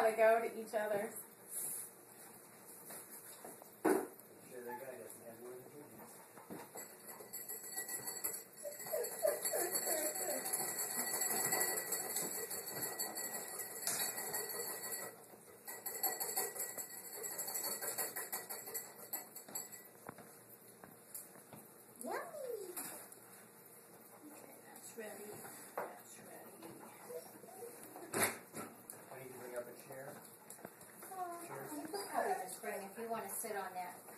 to go to each other's. Sure, that guy doesn't have one to do. Yummy. Okay, that's ready. That's ready. I need to bring up a chair. You could probably just bring if you want to sit on that